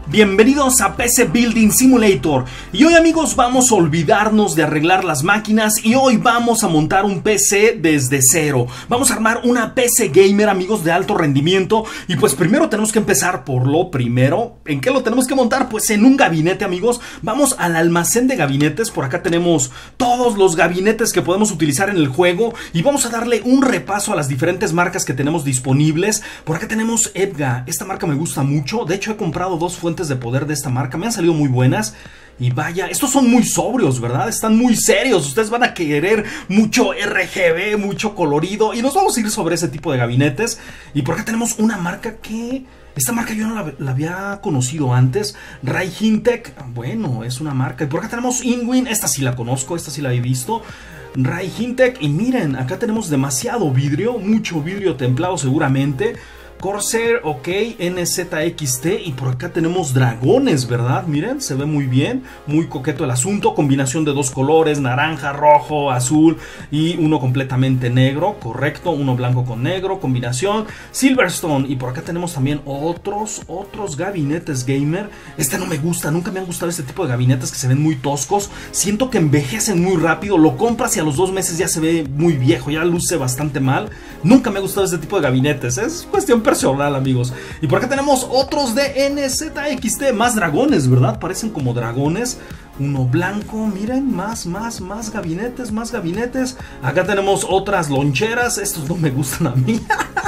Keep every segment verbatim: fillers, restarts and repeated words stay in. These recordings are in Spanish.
Bienvenidos a P C Building Simulator. Y hoy, amigos, vamos a olvidarnos de arreglar las máquinas y hoy vamos a montar un P C desde cero. Vamos a armar una P C gamer, amigos, de alto rendimiento. Y pues primero tenemos que empezar por lo primero. ¿En qué lo tenemos que montar? Pues en un gabinete, amigos. Vamos al almacén de gabinetes. Por acá tenemos todos los gabinetes que podemos utilizar en el juego y vamos a darle un repaso a las diferentes marcas que tenemos disponibles. Por acá tenemos Edga. Esta marca me gusta mucho. De hecho, he comprado dos fuentes de poder de esta marca, me han salido muy buenas. Y vaya, estos son muy sobrios, ¿verdad? Están muy serios, ustedes van a querer mucho R G B, mucho colorido. Y nos vamos a ir sobre ese tipo de gabinetes. Y por acá tenemos una marca que... Esta marca yo no la, la había conocido antes. Raihintech, bueno, es una marca. Y por acá tenemos Inwin, esta sí la conozco, esta sí la he visto. Raihintech, y miren, acá tenemos demasiado vidrio, mucho vidrio templado seguramente. Corsair, ok, N Z X T y por acá tenemos dragones, ¿verdad? Miren, se ve muy bien, muy coqueto el asunto, combinación de dos colores, naranja, rojo, azul y uno completamente negro, correcto, uno blanco con negro, combinación, Silverstone y por acá tenemos también otros, otros gabinetes gamer. Este no me gusta, nunca me han gustado este tipo de gabinetes que se ven muy toscos, siento que envejecen muy rápido, lo compras y a los dos meses ya se ve muy viejo, ya luce bastante mal, nunca me ha gustado este tipo de gabinetes, es cuestión personal, amigos. Y por acá tenemos otros de N Z X T, más dragones, ¿verdad? Parecen como dragones. Uno blanco, miren, más, más, más gabinetes, más gabinetes. Acá tenemos otras loncheras, estos no me gustan a mí.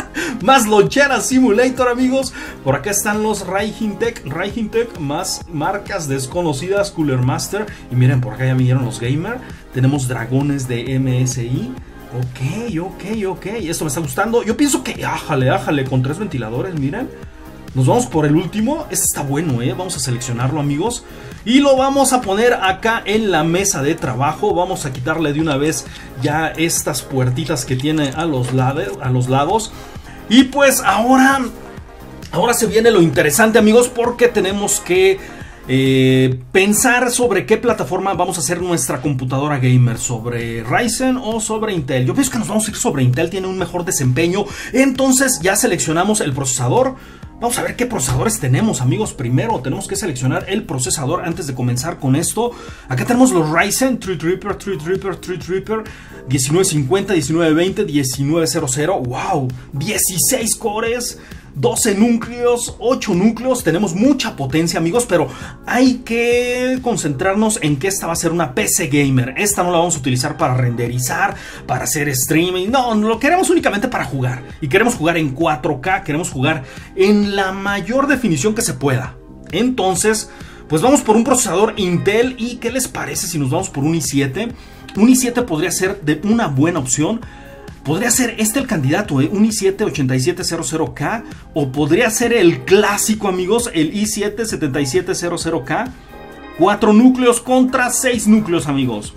Más loncheras Simulator, amigos. Por acá están los Raihintech, Raihintech, más marcas desconocidas, Cooler Master. Y miren, por acá ya vinieron los gamer. Tenemos dragones de M S I. Ok, ok, ok, esto me está gustando. Yo pienso que, ájale, ájale, con tres ventiladores, miren. Nos vamos por el último. Este está bueno, eh, vamos a seleccionarlo, amigos. Y lo vamos a poner acá en la mesa de trabajo. Vamos a quitarle de una vez ya estas puertitas que tiene a los, lados, a los lados. Y pues ahora, ahora se viene lo interesante, amigos, porque tenemos que... Eh, pensar sobre qué plataforma vamos a hacer nuestra computadora gamer, sobre Ryzen o sobre Intel. Yo pienso que nos vamos a ir sobre Intel, tiene un mejor desempeño. Entonces ya seleccionamos el procesador. Vamos a ver qué procesadores tenemos, amigos. Primero tenemos que seleccionar el procesador antes de comenzar con esto. Acá tenemos los Ryzen Threadripper, Threadripper, Threadripper diecinueve cincuenta, diecinueve veinte, diecinueve cero. Wow, dieciséis cores, doce núcleos, ocho núcleos. Tenemos mucha potencia, amigos, pero hay que concentrarnos en que esta va a ser una P C gamer. Esta no la vamos a utilizar para renderizar, para hacer streaming. No, lo queremos únicamente para jugar. Y queremos jugar en cuatro K, queremos jugar en la mayor definición que se pueda. Entonces, pues vamos por un procesador Intel. ¿Y qué les parece si nos vamos por un i siete? Un i siete podría ser de una buena opción. Podría ser este el candidato, ¿eh? Un i siete ochenta y siete cero K. O podría ser el clásico, amigos, el i siete setenta y siete cero K. cuatro núcleos contra seis núcleos, amigos.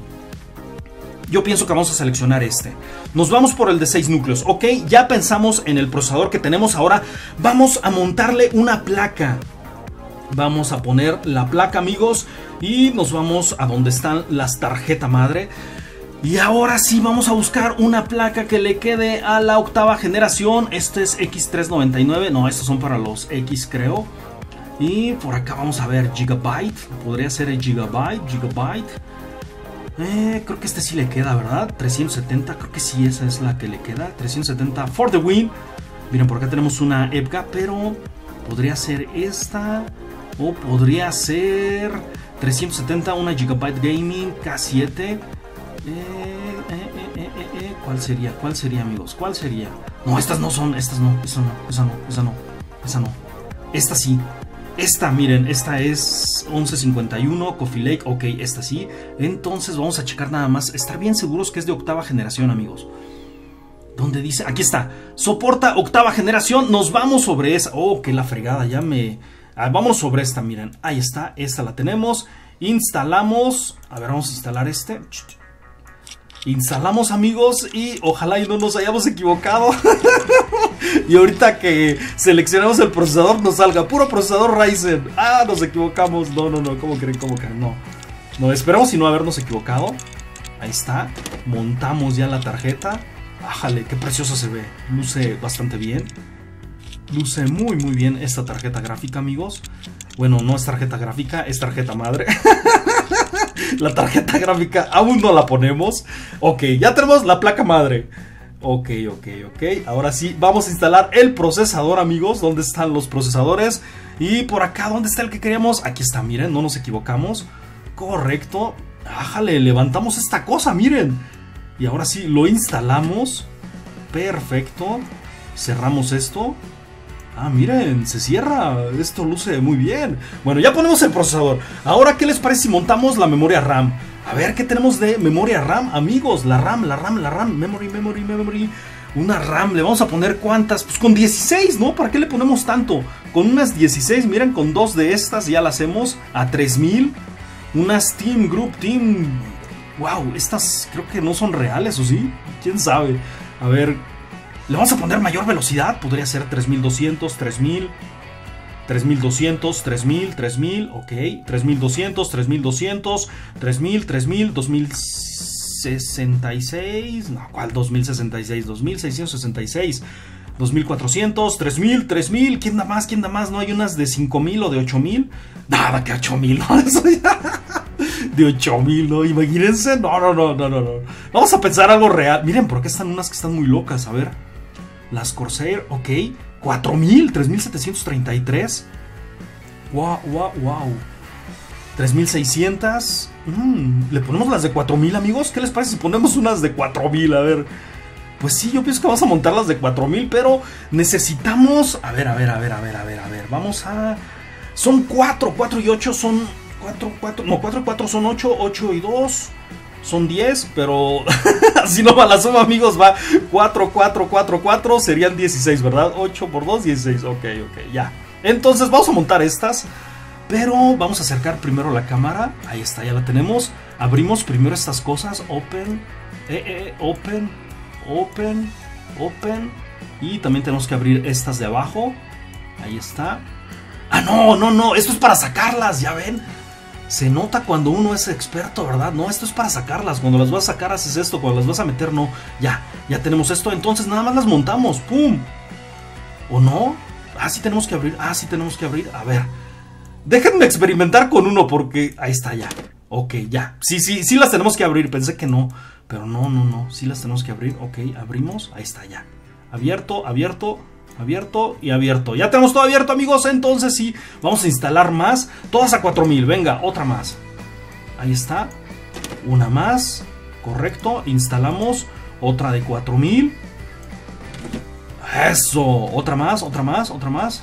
Yo pienso que vamos a seleccionar este. Nos vamos por el de seis núcleos. Ok, ya pensamos en el procesador que tenemos. Ahora vamos a montarle una placa. Vamos a poner la placa, amigos. Y nos vamos a donde están las tarjetas madre. Y ahora sí vamos a buscar una placa que le quede a la octava generación. Este es X trescientos noventa y nueve. No, estos son para los X, creo. Y por acá vamos a ver Gigabyte. Podría ser el Gigabyte, Gigabyte. Eh, creo que este sí le queda, ¿verdad? trescientos setenta, creo que sí, esa es la que le queda. trescientos setenta for the win. Miren, por acá tenemos una Edga, pero podría ser esta. O podría ser trescientos setenta, una Gigabyte Gaming K siete. Eh, eh, eh, eh, eh, ¿Cuál sería? ¿Cuál sería, amigos? ¿Cuál sería? No, estas no son, estas no, esa no, esa no, esa no, esa no. Esta sí. Esta, miren, esta es once cincuenta y uno Coffee Lake, ok, esta sí. Entonces vamos a checar nada más, estar bien seguros que es de octava generación, amigos. ¿Dónde dice? Aquí está, soporta octava generación, nos vamos sobre esa. Oh, que la fregada, ya me... Ah, vamos sobre esta, miren, ahí está, esta la tenemos. Instalamos, a ver, vamos a instalar este. Instalamos, amigos, y ojalá y no nos hayamos equivocado. Y ahorita que seleccionamos el procesador nos salga puro procesador Ryzen. Ah, nos equivocamos. No, no, no, ¿cómo creen? ¿Cómo creen? No, no, esperemos y no habernos equivocado. Ahí está, montamos ya la tarjeta. Ájale, qué preciosa se ve. Luce bastante bien. Luce muy muy bien esta tarjeta gráfica, amigos. Bueno, no es tarjeta gráfica, es tarjeta madre. La tarjeta gráfica aún no la ponemos. Ok, ya tenemos la placa madre. Ok, ok, ok. Ahora sí, vamos a instalar el procesador, amigos. ¿Dónde están los procesadores? Y por acá, ¿dónde está el que queríamos? Aquí está, miren, no nos equivocamos. Correcto. Ájale, levantamos esta cosa, miren. Y ahora sí, lo instalamos. Perfecto. Cerramos esto. Ah, miren, se cierra. Esto luce muy bien. Bueno, ya ponemos el procesador. Ahora, ¿qué les parece si montamos la memoria RAM? A ver, ¿qué tenemos de memoria RAM, amigos? La RAM, la RAM, la RAM. Memory, memory, memory. Una RAM, ¿le vamos a poner cuántas? Pues con dieciséis, ¿no? ¿Para qué le ponemos tanto? Con unas dieciséis, miren, con dos de estas ya las hacemos a tres mil. Unas Team Group, Team... Wow, estas creo que no son reales, ¿o sí? ¿Quién sabe? A ver, ¿le vamos a poner mayor velocidad? Podría ser tres mil doscientos, tres mil... tres mil doscientos, tres mil, tres mil, ok. tres mil doscientos, tres mil doscientos, tres mil, tres mil, dos mil sesenta y seis. No, ¿cuál dos mil sesenta y seis? dos mil seiscientos sesenta y seis. dos mil cuatrocientos, tres mil, tres mil. ¿Quién da más? ¿Quién da más? ¿No hay unas de cinco mil o de ocho mil? Nada, que ocho mil, ¿no? Eso ya... De ocho mil, ¿no? Imagínense. No, no, no, no, no, no. Vamos a pensar algo real. Miren, por acá están unas que están muy locas. A ver. Las Corsair, ok. cuatro mil, tres mil setecientos treinta y tres. Wow, wow, wow. tres mil seiscientos. Mm, ¿le ponemos las de cuatro mil, amigos? ¿Qué les parece si ponemos unas de cuatro mil? A ver. Pues sí, yo pienso que vamos a montar las de cuatro mil, pero necesitamos... A ver, a ver, a ver, a ver, a ver, a ver. Vamos a... Son cuatro, cuatro y ocho son... cuatro, cuatro... No, cuatro y cuatro son ocho, ocho y dos... Son diez, pero así no va la suma, amigos, va cuatro, cuatro, cuatro, cuatro, serían dieciséis, ¿verdad? ocho por dos, dieciséis, ok, ok, ya. Entonces vamos a montar estas, pero vamos a acercar primero la cámara, ahí está, ya la tenemos. Abrimos primero estas cosas, open, eh, eh, open, open, open, y también tenemos que abrir estas de abajo, ahí está. Ah, no, no, no, esto es para sacarlas, ya ven. Se nota cuando uno es experto, ¿verdad? No, esto es para sacarlas. Cuando las vas a sacar haces esto. Cuando las vas a meter, no. Ya, ya tenemos esto. Entonces nada más las montamos. ¡Pum! ¿O no? Ah, sí tenemos que abrir. Ah, sí tenemos que abrir. A ver. Déjenme experimentar con uno porque... Ahí está ya. Ok, ya. Sí, sí, sí las tenemos que abrir. Pensé que no. Pero no, no, no. Sí las tenemos que abrir. Ok, abrimos. Ahí está ya. Abierto, abierto. Abierto y abierto. Ya tenemos todo abierto, amigos. Entonces sí, vamos a instalar más. Todas a cuatro mil. Venga, otra más. Ahí está. Una más. Correcto. Instalamos otra de cuatro mil. Eso. Otra más, otra más, otra más.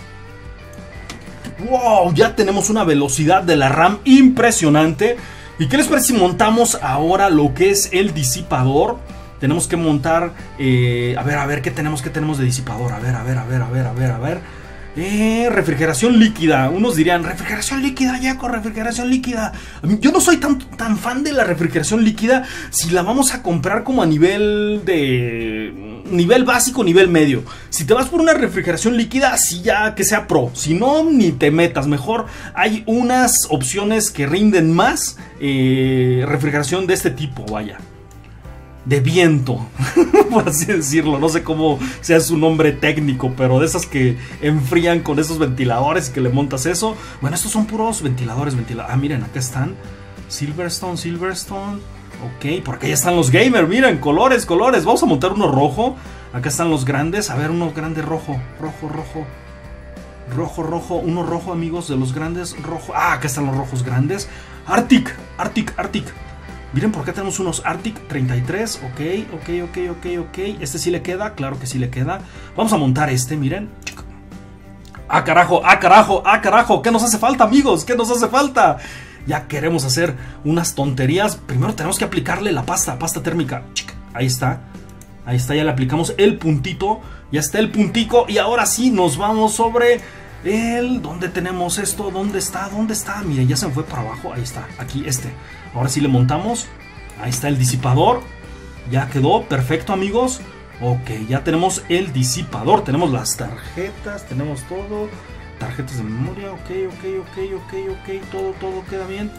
Wow, ya tenemos una velocidad de la RAM impresionante. ¿Y qué les parece si montamos ahora lo que es el disipador? Tenemos que montar, eh, a ver, a ver, ¿qué tenemos? ¿Qué tenemos de disipador? A ver, a ver, a ver, a ver, a ver, a ver. Eh, refrigeración líquida. Unos dirían, refrigeración líquida, ya con refrigeración líquida. Yo no soy tan, tan fan de la refrigeración líquida si la vamos a comprar como a nivel de... Nivel básico, nivel medio. Si te vas por una refrigeración líquida, sí ya que sea pro. Si no, ni te metas. Mejor hay unas opciones que rinden más eh, refrigeración de este tipo, vaya. De viento, por así decirlo. No sé cómo sea su nombre técnico, pero de esas que enfrían con esos ventiladores y que le montas eso. Bueno, estos son puros ventiladores, ventiladores. Ah, miren, acá están Silverstone, Silverstone. Ok, por acá ya están los gamers. Miren, colores, colores. Vamos a montar uno rojo. Acá están los grandes. A ver, uno grande rojo, rojo, rojo. Rojo, rojo, uno rojo, amigos, de los grandes. Rojo, ah, acá están los rojos grandes. Arctic, Arctic, Arctic. Miren, por acá tenemos unos Arctic treinta y tres, ok, ok, ok, ok, ok. Este sí le queda, claro que sí le queda. Vamos a montar este, miren. Ah, carajo, ah, carajo, ah, carajo. ¿Qué nos hace falta, amigos? ¿Qué nos hace falta? Ya queremos hacer unas tonterías. Primero tenemos que aplicarle la pasta, pasta térmica. Ahí está, ahí está, ya le aplicamos el puntito. Ya está el puntico y ahora sí nos vamos sobre... El, ¿dónde tenemos esto? ¿Dónde está? ¿Dónde está? Miren, ya se me fue para abajo. Ahí está, aquí este. Ahora sí le montamos. Ahí está el disipador. Ya quedó, perfecto, amigos. Ok, ya tenemos el disipador. Tenemos las tarjetas, tenemos todo. Tarjetas de memoria, ok, ok, ok, ok, ok. Todo, todo queda bien.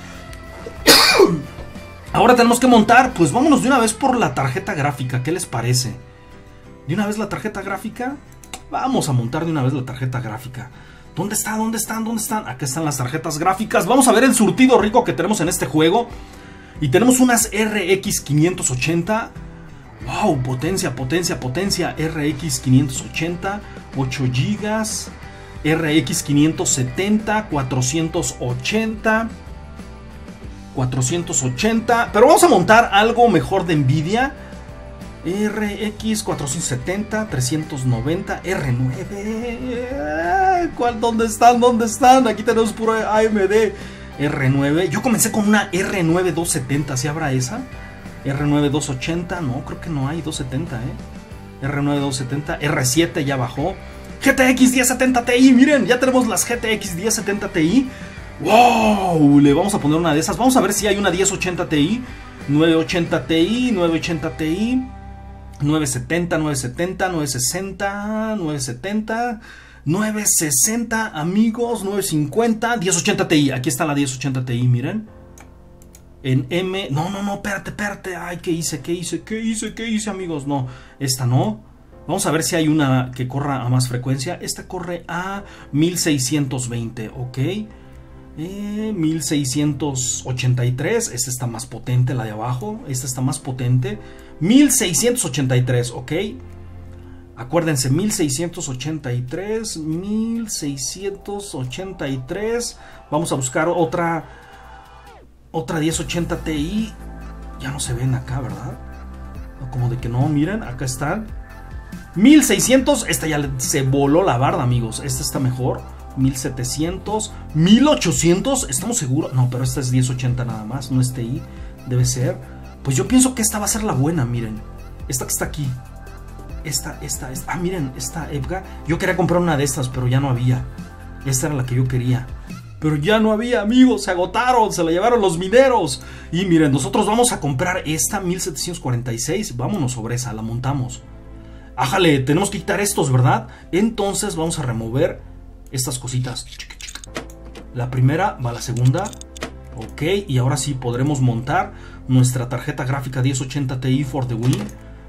Ahora tenemos que montar, pues vámonos de una vez por la tarjeta gráfica. ¿Qué les parece? De una vez la tarjeta gráfica. Vamos a montar de una vez la tarjeta gráfica. ¿Dónde está? ¿Dónde están? ¿Dónde están? Acá están las tarjetas gráficas. Vamos a ver el surtido rico que tenemos en este juego. Y tenemos unas R X quinientos ochenta. Wow, potencia, potencia, potencia. R X quinientos ochenta, ocho gigas. R X quinientos setenta, cuatrocientos ochenta. cuatrocientos ochenta. Pero vamos a montar algo mejor de Nvidia. R X cuatrocientos setenta, trescientos noventa, R nueve. ¿Cuál? ¿Dónde están? ¿Dónde están? Aquí tenemos puro A M D. R nueve. Yo comencé con una R nueve doscientos setenta. ¿Sí habrá esa? R nueve doscientos ochenta. No, creo que no hay doscientos setenta, ¿eh? R nueve doscientos setenta. R siete ya bajó. G T X diez setenta Ti. Miren, ya tenemos las G T X diez setenta Ti. ¡Wow! Le vamos a poner una de esas. Vamos a ver si hay una diez ochenta Ti. nueve ochenta Ti. nueve ochenta Ti. nueve setenta, nueve setenta, nueve sesenta, nueve setenta, nueve sesenta, amigos, nueve cincuenta, diez ochenta Ti. Aquí está la diez ochenta Ti, miren. En M, no, no, no, espérate, espérate. Ay, ¿qué hice? ¿Qué hice? ¿Qué hice? ¿Qué hice, amigos? No, esta no. Vamos a ver si hay una que corra a más frecuencia. Esta corre a mil seiscientos veinte, ok. Eh, mil seiscientos ochenta y tres. Esta está más potente, la de abajo. Esta está más potente. mil seiscientos ochenta y tres, ok. Acuérdense, mil seiscientos ochenta y tres. mil seiscientos ochenta y tres. Vamos a buscar otra. Otra diez ochenta Ti. Ya no se ven acá, ¿verdad? Como de que no, miren, acá están. mil seiscientos. Esta ya se voló la barda, amigos. Esta está mejor. mil setecientos, mil ochocientos, ¿estamos seguros? No, pero esta es diez ochenta nada más, no es Ti, debe ser. Pues yo pienso que esta va a ser la buena, miren. Esta que está aquí. Esta, esta, esta. Ah, miren, esta E P G A. Yo quería comprar una de estas, pero ya no había. Esta era la que yo quería. Pero ya no había, amigos, se agotaron, se la llevaron los mineros. Y miren, nosotros vamos a comprar esta mil setecientos cuarenta y seis. Vámonos sobre esa, la montamos. Ájale, tenemos que quitar estos, ¿verdad? Entonces vamos a remover estas cositas. La primera va a la segunda. Ok, y ahora sí podremos montar nuestra tarjeta gráfica diez ochenta Ti for the win.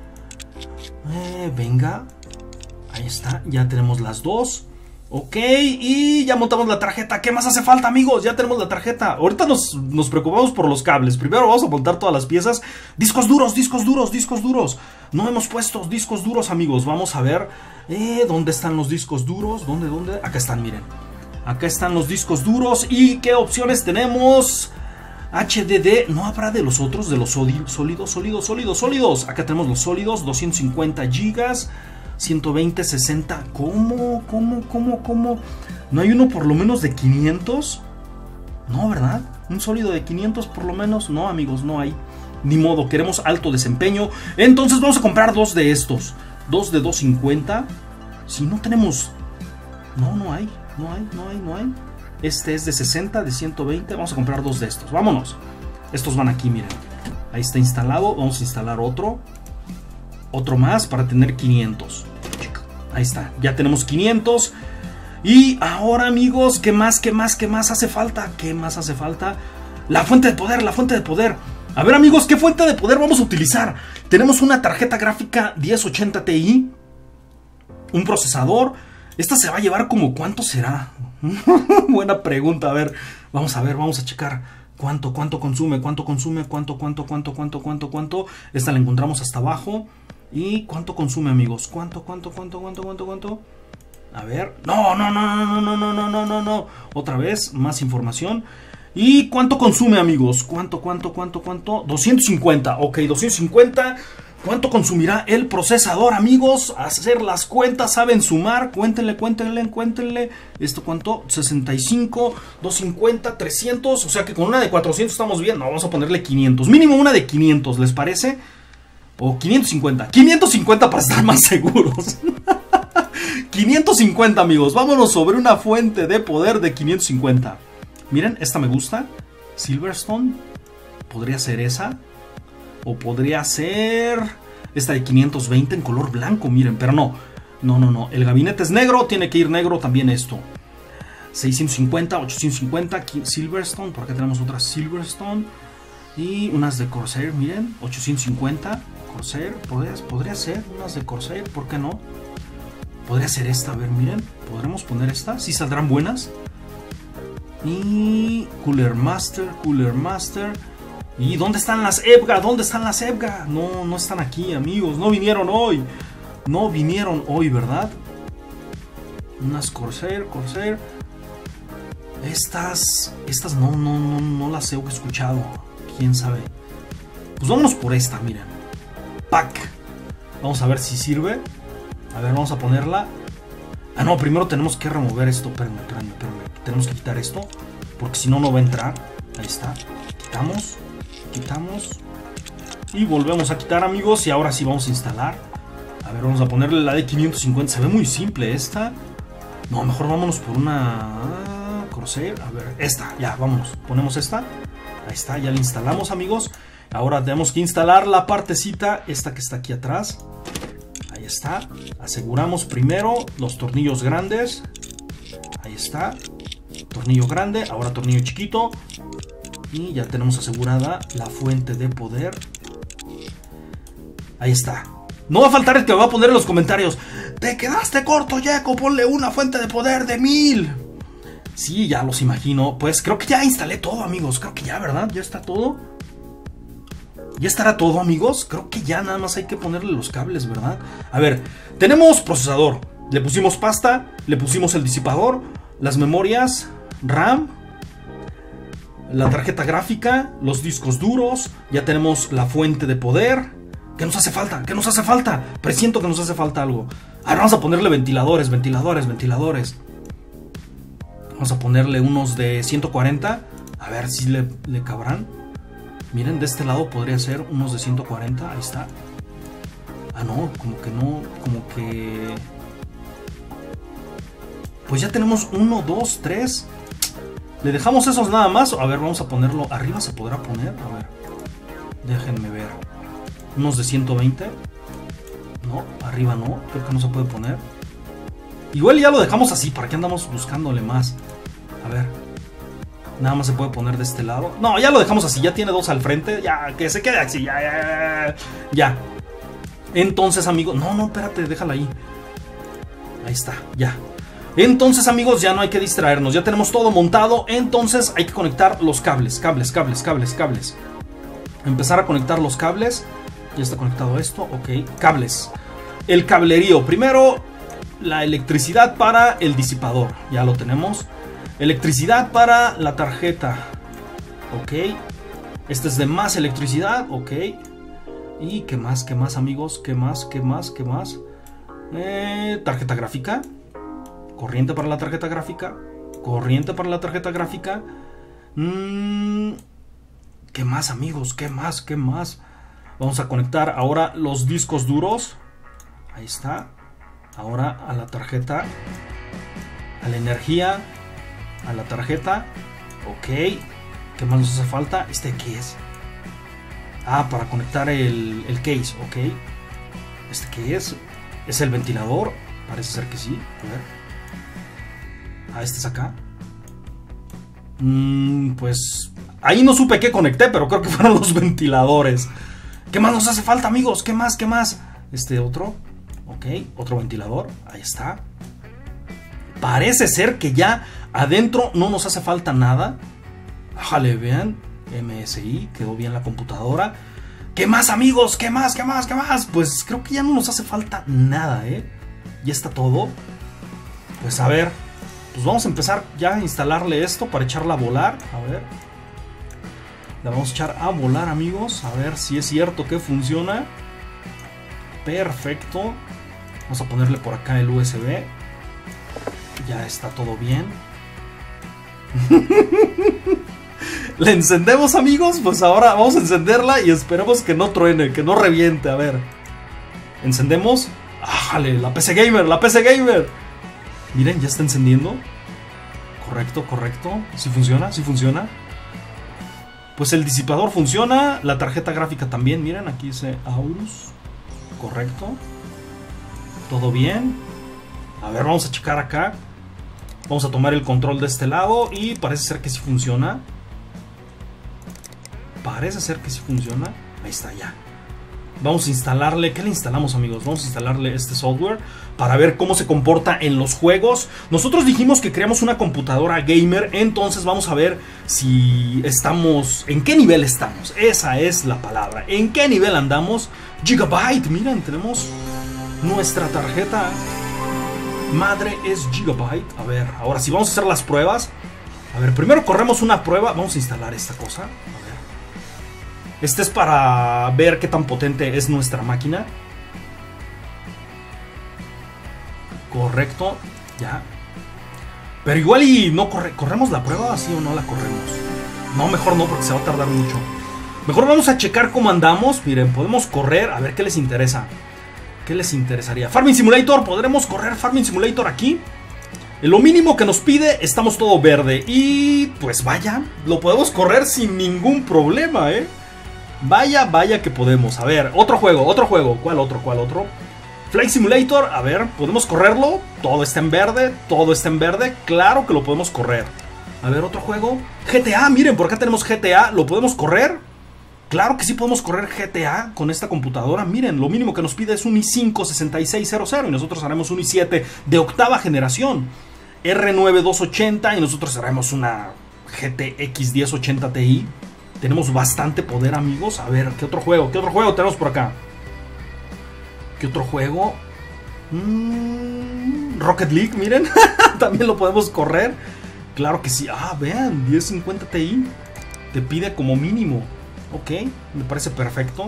Eh, venga. Ahí está, ya tenemos las dos. Ok, y ya montamos la tarjeta. ¿Qué más hace falta, amigos? Ya tenemos la tarjeta. Ahorita nos, nos preocupamos por los cables. Primero vamos a montar todas las piezas. Discos duros, discos duros, discos duros. No hemos puesto discos duros, amigos. Vamos a ver eh, dónde están los discos duros. ¿Dónde, dónde? Acá están, miren. Acá están los discos duros. ¿Y qué opciones tenemos? H D D. ¿No habrá de los otros? De los sólidos, sólidos, sólidos, sólidos, sólidos. Acá tenemos los sólidos, doscientos cincuenta gigas. ciento veinte, sesenta. ¿Cómo? ¿Cómo? ¿Cómo? ¿Cómo? ¿No hay uno por lo menos de quinientos? No, ¿verdad? Un sólido de quinientos por lo menos. No, amigos, no hay. Ni modo, queremos alto desempeño. Entonces vamos a comprar dos de estos. Dos de doscientos cincuenta. Si no tenemos... No, no hay. No hay, no hay, no hay. Este es de sesenta, de ciento veinte. Vamos a comprar dos de estos. Vámonos. Estos van aquí, miren. Ahí está instalado. Vamos a instalar otro. Otro más para tener quinientos. Ahí está, ya tenemos quinientos. Y ahora, amigos, ¿qué más, qué más, qué más hace falta? ¿Qué más hace falta? La fuente de poder, la fuente de poder. A ver, amigos, ¿qué fuente de poder vamos a utilizar? Tenemos una tarjeta gráfica diez ochenta Ti. Un procesador. Esta se va a llevar como, ¿cuánto será? Buena pregunta, a ver. Vamos a ver, vamos a checar. ¿Cuánto, cuánto consume? ¿Cuánto consume? ¿Cuánto, cuánto, cuánto, cuánto, cuánto, cuánto? Esta la encontramos hasta abajo. ¿Y cuánto consume, amigos? ¿Cuánto, cuánto, cuánto, cuánto, cuánto, cuánto? A ver. No, no, no, no, no, no, no, no, no, no. Otra vez, más información. ¿Y cuánto consume, amigos? ¿Cuánto, cuánto, cuánto, cuánto? doscientos cincuenta. Ok, doscientos cincuenta. ¿Cuánto consumirá el procesador, amigos? Hacer las cuentas, saben sumar. Cuéntenle, cuéntenle, cuéntenle. ¿Esto cuánto? sesenta y cinco, doscientos cincuenta, trescientos. O sea que con una de cuatrocientos estamos bien. No, vamos a ponerle quinientos. Mínimo una de quinientos, ¿les parece? O quinientos cincuenta. quinientos cincuenta para estar más seguros. quinientos cincuenta, amigos. Vámonos sobre una fuente de poder de quinientos cincuenta. Miren, esta me gusta. Silverstone. Podría ser esa. O podría ser esta de quinientos veinte en color blanco, miren, pero no. No, no, no. El gabinete es negro, tiene que ir negro también esto. seiscientos cincuenta, ochocientos cincuenta, Silverstone. Por acá tenemos otras Silverstone. Y unas de Corsair, miren. ochocientos cincuenta, Corsair. Podría, podría ser unas de Corsair, ¿por qué no? Podría ser esta, a ver, miren. ¿Podremos poner esta? ¿Sí saldrán buenas? Y... Cooler Master, Cooler Master. ¿Y dónde están las E V G A? ¿Dónde están las E V G A? No, no están aquí, amigos. No vinieron hoy. No vinieron hoy, ¿verdad? Unas Corsair, Corsair. Estas... Estas no, no, no, no las he escuchado. ¿Quién sabe? Pues vámonos por esta, miren. Pack. Vamos a ver si sirve. A ver, vamos a ponerla. Ah, no, primero tenemos que remover esto. Espérenme, espérenme, espérenme. Tenemos que quitar esto, porque si no, no va a entrar. Ahí está. Quitamos. Quitamos. Y volvemos a quitar, amigos. Y ahora sí vamos a instalar. A ver, vamos a ponerle la de quinientos cincuenta. Se ve muy simple esta. No, mejor vámonos por una... Corsair. A ver, esta. Ya, vámonos. Ponemos esta. Ahí está, ya la instalamos, amigos. Ahora tenemos que instalar la partecita, esta que está aquí atrás. Ahí está. Aseguramos primero los tornillos grandes. Ahí está. Tornillo grande, ahora tornillo chiquito. Y ya tenemos asegurada la fuente de poder. Ahí está. No va a faltar el que me va a poner en los comentarios: te quedaste corto, Jaco, ponle una fuente de poder de mil. Sí, ya los imagino. Pues creo que ya instalé todo, amigos. Creo que ya, ¿verdad? Ya está todo. Ya estará todo, amigos. Creo que ya nada más hay que ponerle los cables, ¿verdad? A ver, tenemos procesador. Le pusimos pasta, le pusimos el disipador, las memorias, RAM, la tarjeta gráfica, los discos duros. Ya tenemos la fuente de poder. ¿Qué nos hace falta? ¿Qué nos hace falta? Presiento que nos hace falta algo. Ahora vamos a ponerle ventiladores, ventiladores, ventiladores. Vamos a ponerle unos de ciento cuarenta. A ver si le, le cabrán. Miren, de este lado podría ser unos de ciento cuarenta. Ahí está. Ah, no, como que no. Como que... Pues ya tenemos uno, dos, tres. Le dejamos esos nada más. A ver, vamos a ponerlo. Arriba se podrá poner. A ver. Déjenme ver. Unos de ciento veinte. No, arriba no. Creo que no se puede poner. Igual ya lo dejamos así. ¿Para qué andamos buscándole más? A ver. Nada más se puede poner de este lado. No, ya lo dejamos así. Ya tiene dos al frente. Ya, que se quede así. Ya, ya, ya. Entonces, amigos. No, no, espérate. Déjala ahí. Ahí está. Ya. Entonces, amigos, ya no hay que distraernos. Ya tenemos todo montado. Entonces hay que conectar los cables. Cables, cables, cables, cables. Empezar a conectar los cables. Ya está conectado esto. Ok. Cables. El cablerío. Primero, la electricidad para el disipador. Ya lo tenemos. Electricidad para la tarjeta. Ok. Este es de más electricidad. Ok. ¿Y qué más? ¿Qué más, amigos? ¿Qué más? ¿Qué más? ¿Qué más? Eh, tarjeta gráfica. Corriente para la tarjeta gráfica. Corriente para la tarjeta gráfica. Mm, ¿Qué más, amigos? ¿Qué más? ¿Qué más? Vamos a conectar ahora los discos duros. Ahí está. Ahora a la tarjeta. A la energía. A la tarjeta. Ok. ¿Qué más nos hace falta? ¿Este qué es? Ah, para conectar el, el case. Ok. ¿Este qué es? ¿Es el ventilador? Parece ser que sí. A ver. Ah, este es acá. Mm, pues ahí no supe qué conecté, pero creo que fueron los ventiladores. ¿Qué más nos hace falta, amigos? ¿Qué más? ¿Qué más? Este otro. Ok. Otro ventilador. Ahí está. Parece ser que ya adentro no nos hace falta nada. Ájale, vean. M S I, quedó bien la computadora. ¿Qué más, amigos? ¿Qué más? ¿Qué más? ¿Qué más? Pues creo que ya no nos hace falta nada, ¿eh? Ya está todo. Pues a ver. Pues vamos a empezar ya a instalarle esto para echarla a volar. A ver. La vamos a echar a volar, amigos. A ver si es cierto que funciona. Perfecto. Vamos a ponerle por acá el U S B. Ya está todo bien. ¿Le encendemos, amigos? Pues ahora vamos a encenderla y esperemos que no truene, que no reviente. A ver. Encendemos. ¡Ájale! La P C Gamer, la P C Gamer. Miren, ya está encendiendo. Correcto, correcto. ¿Sí funciona? ¿Sí funciona? Pues el disipador funciona. La tarjeta gráfica también. Miren, aquí dice Aorus. Correcto. Todo bien. A ver, vamos a checar acá. Vamos a tomar el control de este lado. Y parece ser que sí funciona. Parece ser que sí funciona. Ahí está, ya. Vamos a instalarle, ¿qué le instalamos, amigos? Vamos a instalarle este software para ver cómo se comporta en los juegos. Nosotros dijimos que creamos una computadora gamer, entonces vamos a ver si estamos, en qué nivel estamos. Esa es la palabra, en qué nivel andamos. Gigabyte, miren, tenemos nuestra tarjeta madre es Gigabyte. A ver, ahora sí vamos a hacer las pruebas. A ver, primero corremos una prueba. Vamos a instalar esta cosa. A ver. Este es para ver qué tan potente es nuestra máquina. Correcto, ya. Pero igual y no corre, corremos la prueba, así o no la corremos. No, mejor no, porque se va a tardar mucho. Mejor vamos a checar cómo andamos. Miren, podemos correr, a ver qué les interesa. ¿Qué les interesaría? Farming Simulator, ¿podremos correr Farming Simulator aquí? En lo mínimo que nos pide, estamos todo verde. Y pues vaya, lo podemos correr sin ningún problema, ¿eh? Vaya, vaya que podemos. A ver, otro juego, otro juego. ¿Cuál otro? ¿Cuál otro? Flight Simulator, a ver, ¿podemos correrlo? Todo está en verde, todo está en verde. Claro que lo podemos correr. A ver, otro juego. G T A, miren, por acá tenemos G T A. ¿Lo podemos correr? Claro que sí podemos correr G T A con esta computadora. Miren, lo mínimo que nos pide es un i cinco sesenta y seis cero cero y nosotros haremos un i siete de octava generación. R nueve doscientos ochenta y nosotros haremos una G T X diez ochenta Ti. Tenemos bastante poder, amigos. A ver, ¿qué otro juego? ¿Qué otro juego tenemos por acá? ¿Qué otro juego? Mm, Rocket League, miren. También lo podemos correr. Claro que sí. Ah, vean, diez cincuenta Ti. Te pide como mínimo. Ok, me parece perfecto.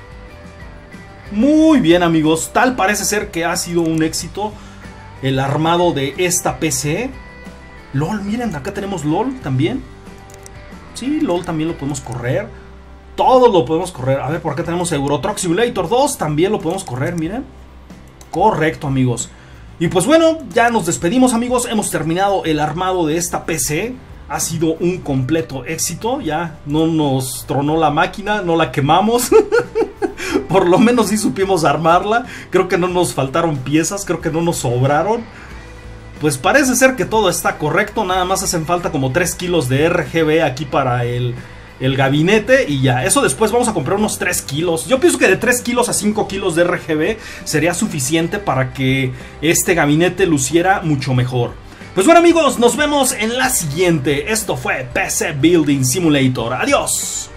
Muy bien, amigos. Tal parece ser que ha sido un éxito el armado de esta P C. LOL, miren, acá tenemos LOL también. Sí, LOL también lo podemos correr. Todo lo podemos correr. A ver, por acá tenemos Euro Truck Simulator dos. También lo podemos correr, miren. Correcto, amigos. Y pues bueno, ya nos despedimos, amigos. Hemos terminado el armado de esta P C. Ha sido un completo éxito. Ya no nos tronó la máquina, no la quemamos. Por lo menos sí supimos armarla. Creo que no nos faltaron piezas, creo que no nos sobraron. Pues parece ser que todo está correcto. Nada más hacen falta como tres kilos de R G B aquí para el, el gabinete. Y ya, eso después vamos a comprar unos tres kilos. Yo pienso que de tres kilos a cinco kilos de R G B sería suficiente para que este gabinete luciera mucho mejor. Pues bueno, amigos, nos vemos en la siguiente. Esto fue P C Building Simulator. Adiós.